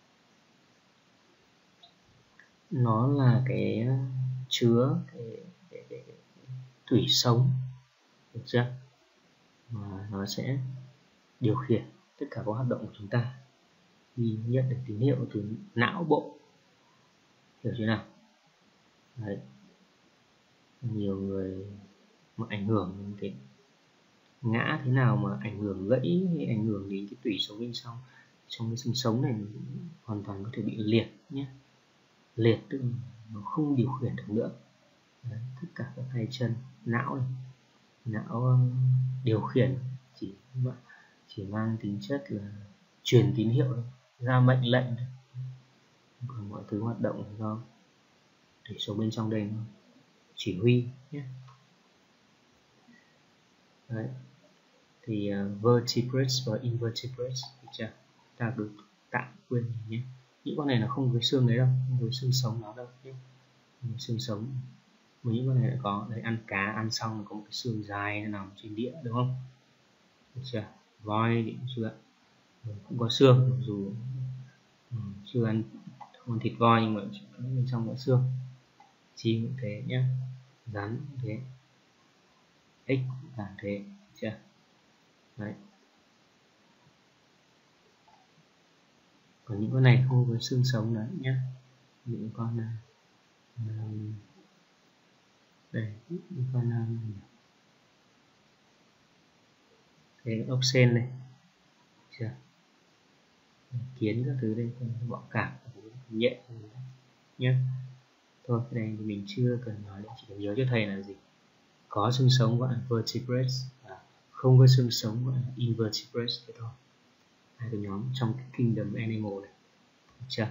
Nó là cái chứa cái tủy sống, được chưa? Mà nó sẽ điều khiển tất cả các hoạt động của chúng ta khi nhận được tín hiệu từ não bộ, hiểu chưa nào? Đấy. Nhiều người mà ảnh hưởng đến cái ngã thế nào mà ảnh hưởng gãy hay ảnh hưởng đến cái tủy sống bên trong cái xương sống này hoàn toàn có thể bị liệt nhé. Liệt tức là nó không điều khiển được nữa. Đấy, tất cả các tay chân, não điều khiển chỉ mang tính chất là truyền tín hiệu thôi, ra mệnh lệnh thôi. Còn mọi thứ hoạt động do tủy sống bên trong đây nó chỉ huy nhé. Đấy. Thì vertebrates và invertebrates, chưa? Ta được tạm quên nhé. Những con này là không với xương đấy đâu, không với xương sống nó đâu nhé. Xương sống, mà những con này lại có đấy, ăn cá ăn xong có một cái xương dài nó nằm trên đĩa, đúng không? Được chưa? Voi thì chưa, cũng có xương, dù chưa ăn không ăn thịt voi nhưng mà bên trong có xương. Chim cũng thế nhé, rắn cũng thế, ếch cũng là thế, chưa? Đấy. Còn những con này không có xương sống đấy nhé. Những con đây, những con cái ốc sên này, chưa? Kiến các thứ đây, bọ cạp nhện nhé. Thôi cái này thì mình chưa cần nói, chỉ cần nhớ cho thầy là gì, có xương sống gọi là vertebrates, không có xương sống gọi là invertebrates, thế thôi. Hai cái nhóm trong cái Kingdom Animal này, được chưa?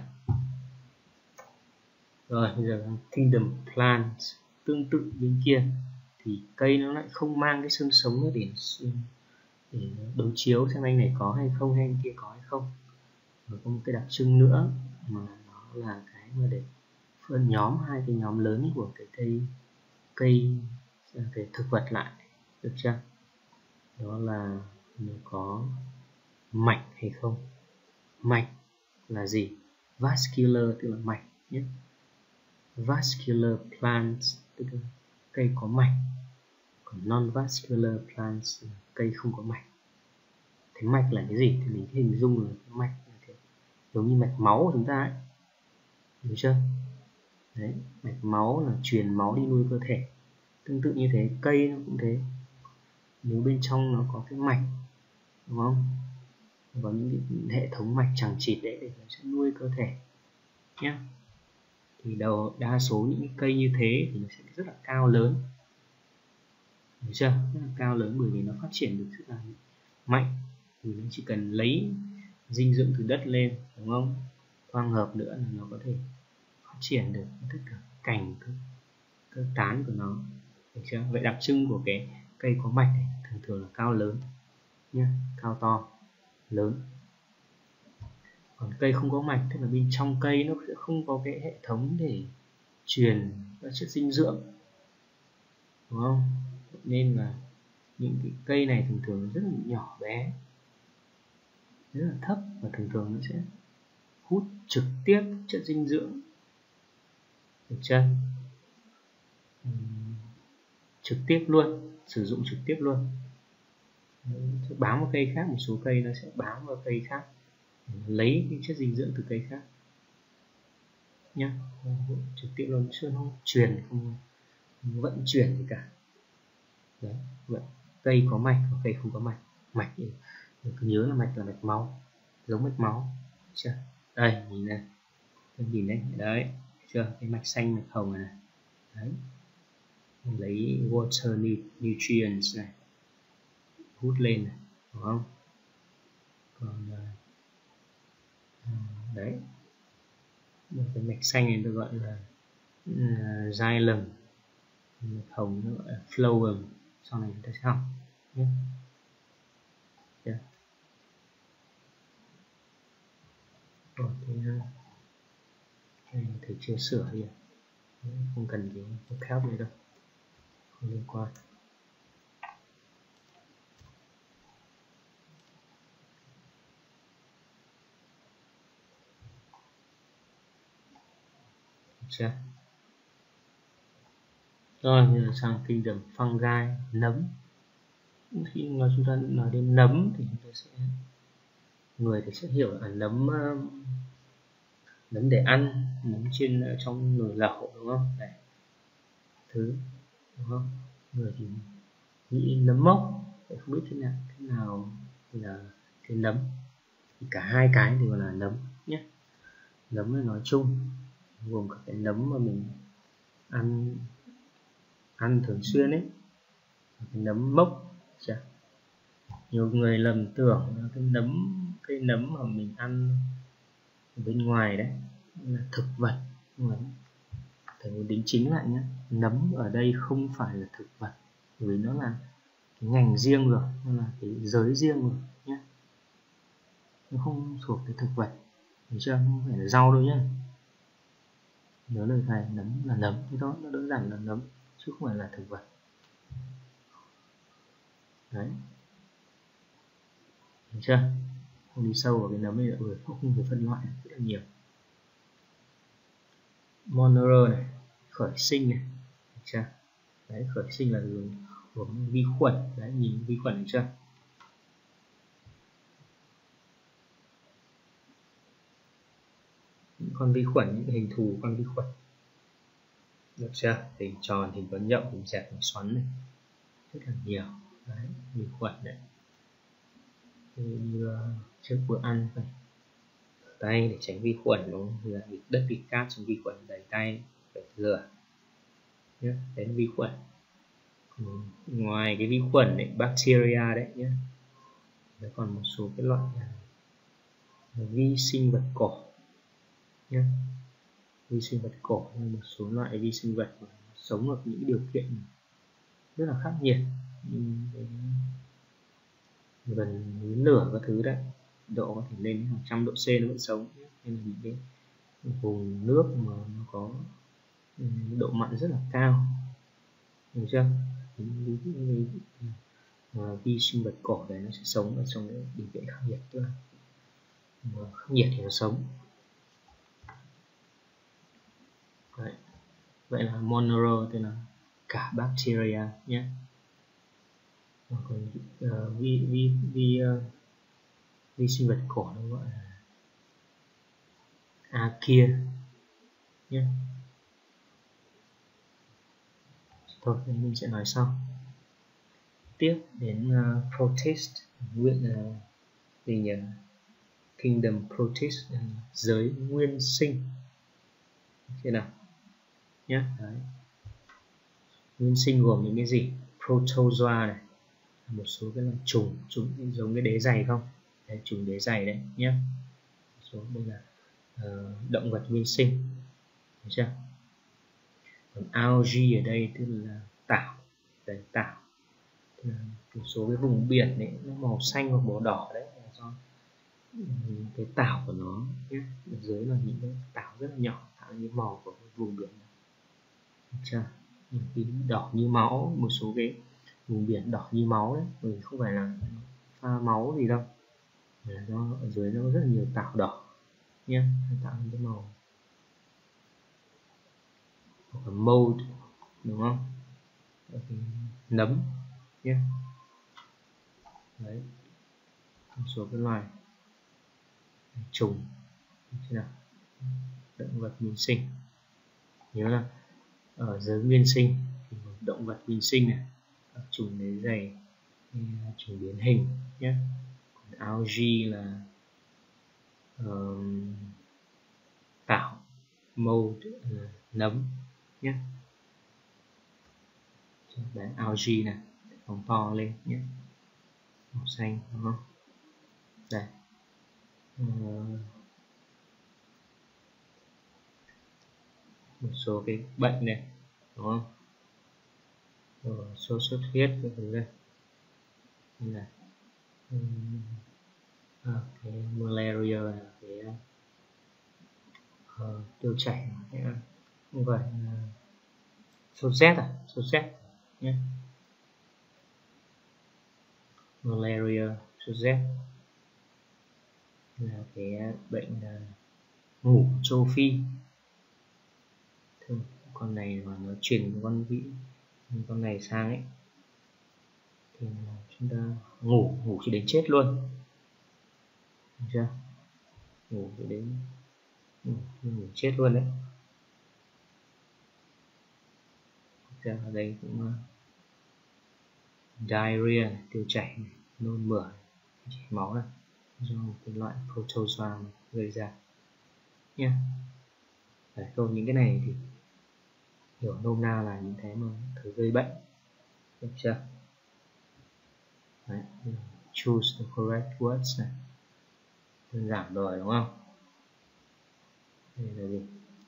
Rồi bây giờ Kingdom Plants, tương tự bên kia thì cây nó lại không mang cái xương sống nữa để đối chiếu xem anh này có hay không hay anh kia có hay không. Rồi có một cái đặc trưng nữa mà nó là cái mà để phân nhóm hai cái nhóm lớn của cái cây cái thực vật lại, được chưa? Đó là nó có mạch hay không. Mạch là gì? Vascular tức là mạch nhé. Vascular plants tức là cây có mạch, còn non-vascular plants là cây không có mạch. Thế mạch là cái gì? Thì mình hình dung là mạch là thế, giống như mạch máu của chúng ta ấy, hiểu chưa? Đấy, mạch máu là truyền máu đi nuôi cơ thể. Tương tự như thế, cây nó cũng thế. Nếu bên trong nó có cái mạch, đúng không? Có những cái hệ thống mạch chằng chịt đấy để nó sẽ nuôi cơ thể nhé. Thì đa số những cái cây như thế thì nó sẽ rất là cao lớn, hiểu chưa? Rất là cao lớn bởi vì nó phát triển được rất là mạnh. Thì nó chỉ cần lấy dinh dưỡng từ đất lên, đúng không? Quang hợp nữa là nó có thể phát triển được tất cả cành, các tán của nó, được chưa? Vậy đặc trưng của cái cây có mạch này thường thường là cao lớn nhé, cao to, lớn. Còn cây không có mạch tức là bên trong cây nó sẽ không có cái hệ thống để truyền các chất dinh dưỡng, đúng không? Nên là những cái cây này thường thường rất là nhỏ bé, rất là thấp, và thường thường nó sẽ hút trực tiếp chất dinh dưỡng, được chưa? Trực tiếp luôn, sử dụng trực tiếp luôn. Bám vào cây khác, một số cây nó sẽ bám vào cây khác, lấy cái chất dinh dưỡng từ cây khác nhé, trực tiếp luôn, chứ không truyền, không vận chuyển gì cả. Đấy, vậy cây có mạch và cây không có mạch. Mạch thì mình cứ nhớ là mạch là mạch máu, giống mạch máu, chưa? Đây nhìn này, nhìn đấy, đấy chưa? Cái mạch xanh, mạch hồng này, đấy. lấy water nutrients này hút lên này, đúng không? Còn đấy, cái mạch xanh này được gọi là xylem, mạch hồng nó gọi là phloem, sau này chúng ta sẽ học nhé. Rồi thì thầy chưa sửa gì, không cần cái vocab này đâu, không liên quan. Chưa? Rồi bây giờ sang kingdom fungi, nấm. Khi mà chúng ta nói đến nấm thì chúng ta sẽ, người thì sẽ hiểu là nấm để ăn, nấm trên trong nồi lẩu, đúng không? Đấy, thứ, đúng không? Người thì nghĩ nấm mốc, không biết thế nào là cái nấm. Thì cả hai cái đều là nấm nhé. Nấm là nói chung gồm cả cái nấm mà mình ăn thường xuyên ấy, cái nấm mốc. Nhiều người lầm tưởng là cái nấm mà mình ăn ở bên ngoài đấy là thực vật, nhưng mà thầy muốn đính chính lại nhé, nấm ở đây không phải là thực vật, vì nó là cái ngành riêng rồi, nó là cái giới riêng rồi nhé, nó không thuộc cái thực vật, hiểu chưa? Không phải là rau đâu nhé, nhớ lời thầy, nấm là nấm, thế đó, nó đơn giản là nấm chứ không phải là thực vật. Đấy, hiểu chưa? Không đi sâu vào cái nấm này nữa, không phải phân loại rất là nhiều. Monomer này, khởi sinh này, được chưa? Đấy, khởi sinh là của vi khuẩn. Đấy, nhìn vi khuẩn, được chưa? Những con vi khuẩn, những hình thù con vi khuẩn, được chưa? Hình tròn, hình vấn nhộng, hình dẹt, hình xoắn này, rất là nhiều. Đấy, vi khuẩn đấy. Như trước bữa ăn phải tay để tránh vi khuẩn, đúng không? Là đất bị cát trong vi khuẩn đầy tay, phải rửa nhé. Đấy là vi khuẩn. Ngoài cái vi khuẩn đấy, bacteria đấy nhé, nó còn một số cái loại vi sinh vật cỏ nhé. Vi sinh vật cỏ là một số loại vi sinh vật mà sống ở những điều kiện rất là khắc nghiệt, gần núi lửa các thứ đấy, độ có thể lên hàng trăm độ C nó vẫn sống. Nên là những cái vùng nước mà nó có độ mặn rất là cao, hiểu chưa? Vi sinh vật cỏ đấy nó sẽ sống ở trong cái điều kiện khắc nghiệt, tức là khắc nghiệt thì nó sống. Đấy. Vậy là monomer tức là cả bacteria nhé. Còn vi sinh vật cỏ nó gọi là archaea nhé. Thôi mình sẽ nói sau. Tiếp đến protist, gì nhỉ? Kingdom protist, giới nguyên sinh. Thế nào nhé? Đấy. Nguyên sinh gồm những cái gì? Protozoa này, một số cái là trùng giống cái đế giày không? Đấy, trùng đế giày đấy nhé. Một số đây là động vật nguyên sinh, được chưa? Còn algae ở đây tức là tảo, đấy, tảo. Tức là một số cái vùng biển đấy nó màu xanh hoặc màu đỏ đấy là do cái tảo của nó nhé. Ở dưới là những cái tảo rất là nhỏ tạo như màu của vùng biển này. Được chưa? Những cái đỏ như máu, một số cái vùng biển đỏ như máu đấy, bởi không phải là pha máu gì đâu, là do ở dưới nó có rất là nhiều tảo đỏ nhé, tạo những cái màu. Hoặc là mold, đúng không? Nấm nhé. Đấy, một số cái loài trùng thế nào, động vật nguyên sinh. Nhớ là ở giới nguyên sinh thì động vật nguyên sinh này, các trùng đế dày, trùng biến hình nhé. Còn algae là tảo, mold là nấm nhé. Đấy, algae này, phóng to lên nhé, màu xanh đúng không? Đây, một số cái bệnh này đúng không? Sốt xuất huyết cái thứ này, là cái malaria là cái tiêu chảy, không phải sốt rét sốt rét nhé, malaria, sốt rét là cái bệnh ngủ châu Phi. Thường con này mà nó truyền con này sang ấy thì chúng ta ngủ cho đến chết luôn, được chưa? Ngủ cho đến ngủ chết luôn đấy. Ở đây cũng diarrhea, tiêu chảy này, nôn mửa, chảy máu này, do một cái loại protozoa gây ra nhé. Đấy, thôi những cái này thì hiểu nôm na là những cái mà thứ gây bệnh, được chưa? Đấy, choose the correct words này, đơn giản rồi đúng không? Đây là gì?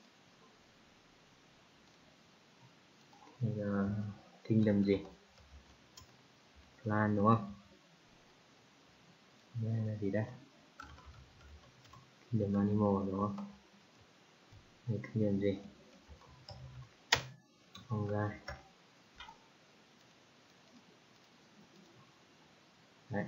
Đây là kingdom gì? Plan đúng không? Đây là gì đây? Kingdom animal đúng không? Đây kingdom gì? Fungi. Đấy,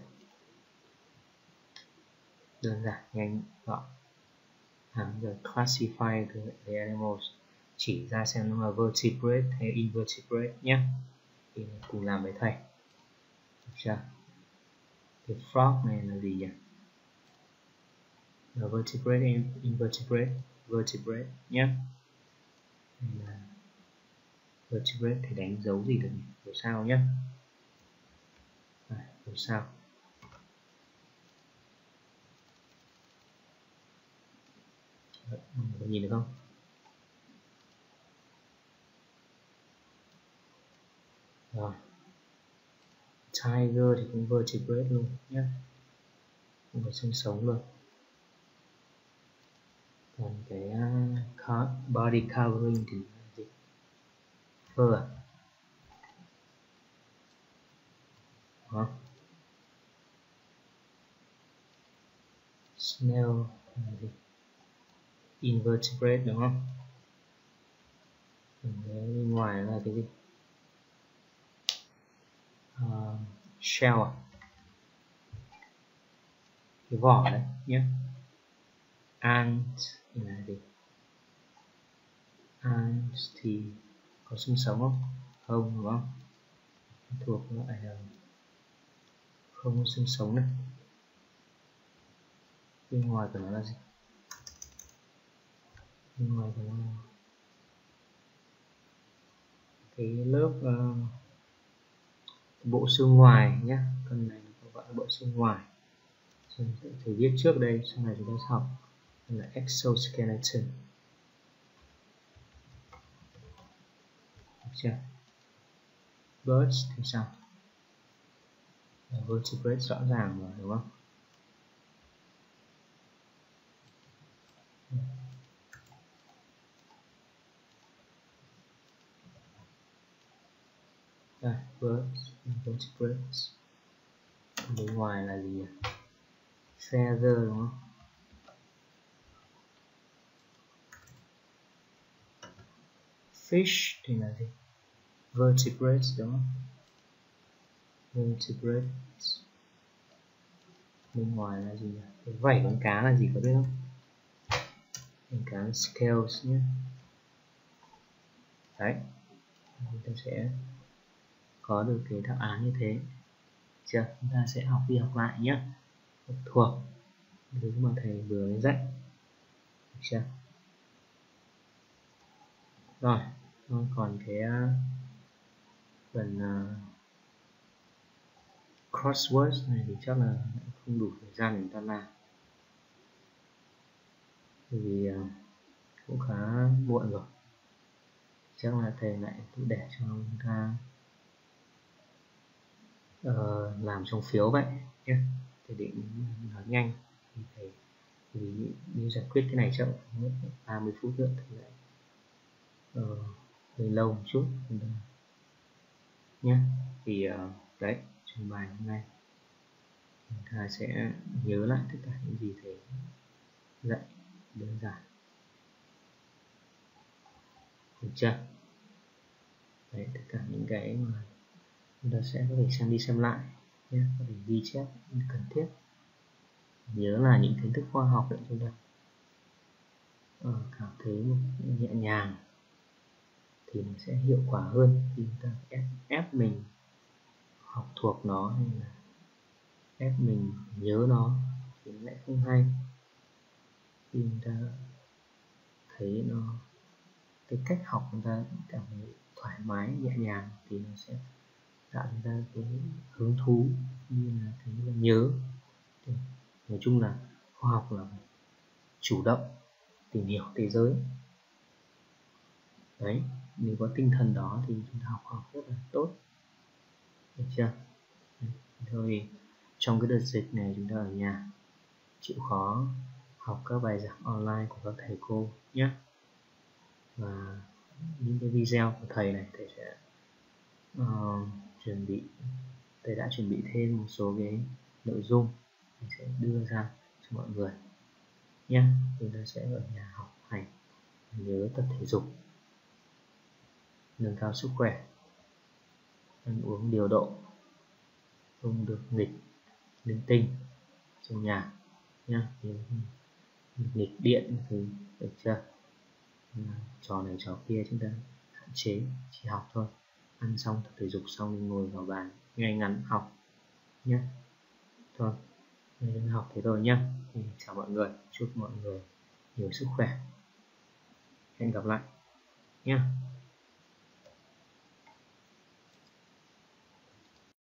đơn giản nhanh gọn. Giờ classify the animals, chỉ ra xem nó là vertebrate hay invertebrate nhé, thì cùng làm với thầy, được chưa? Cái frog này là gì nhỉ? Là vertebrate, invertebrate, vertebrate nhé. Đây là vertebrate thì đánh dấu gì được nhỉ? Dấu sao nhé. Dấu sao. Có nhìn được không? Rồi, tiger thì cũng vertebrate luôn nhé, không có xương sống luôn. Còn cái body covering thì là gì? Fur à? Đó. Snail là gì? Invertebrate đúng không? Bên ngoài là cái gì? Shell à? Cái vỏ đấy nhé. Ant là gì? Ant thì có xương sống không? Không đúng không? Thuộc loại không có xương sống này. Bên ngoài của nó là gì? Bên ngoài của nó là cái lớp bộ xương ngoài nhé. Con này nó gọi là bộ xương ngoài. Thầy viết trước đây, sau này chúng ta học là exoskeleton. Được chưa? Birds thì sao? Vertebrate rõ ràng rồi đúng không? Đây, birds, vertebrates. Bên ngoài là gì nhỉ? Feather đúng không? Fish thì là gì? Vertebrates đúng không? Vertebrates. Bên ngoài là gì nhỉ? Cái vảy con cá là gì có biết không? Con cá là scales nhé. Đấy, chúng ta sẽ có được cái đáp án như thế. Chưa? Chúng ta sẽ học đi học lại nhé, học thuộc thứ mà thầy vừa mới dạy. Được chưa? Rồi, còn cái phần crosswords này thì chắc là không đủ thời gian để chúng ta làm, vì cũng khá muộn rồi. Chắc là thầy lại để cho chúng ta làm trong phiếu vậy nhé. Thầy định nói nhanh thì thầy vì giải quyết cái này chậm mất 30 phút nữa thì lại hơi lâu một chút nhé. Thì đấy, trong bài hôm nay chúng ta sẽ nhớ lại tất cả những gì thầy dạy đơn giản, được chưa? Đấy, tất cả những cái mà chúng ta sẽ có thể xem đi xem lại nhé, có thể ghi chép cần thiết. Nhớ là những kiến thức khoa học để chúng ta cảm thấy nhẹ nhàng thì nó sẽ hiệu quả hơn. Khi chúng ta ép mình học thuộc nó hay là ép mình nhớ nó thì nó lại không hay. Khi chúng ta thấy nó, cái cách học chúng ta cảm thấy thoải mái nhẹ nhàng thì nó sẽ tạo ra cái hứng thú như là cái nhớ. Nói chung là khoa học là phải chủ động tìm hiểu thế giới. Đấy, nếu có tinh thần đó thì chúng ta học rất là tốt, được chưa? Thôi trong cái đợt dịch này chúng ta ở nhà chịu khó học các bài giảng online của các thầy cô nhé. Và những cái video của thầy này thầy sẽ thầy đã chuẩn bị thêm một số cái nội dung thầy sẽ đưa ra cho mọi người nhé. Chúng ta sẽ ở nhà học hành, nhớ tập thể dục, nâng cao sức khỏe, ăn uống điều độ, không được nghịch linh tinh trong nhà nhá. Nghịch điện thì được chưa? Trò này trò kia chúng ta hạn chế, chỉ học thôi. Ăn xong tập thể dục xong thì ngồi vào bàn ngay ngắn học nhé. Thôi nên học thế thôi nhé. Chào mọi người, chúc mọi người nhiều sức khỏe, hẹn gặp lại nhé.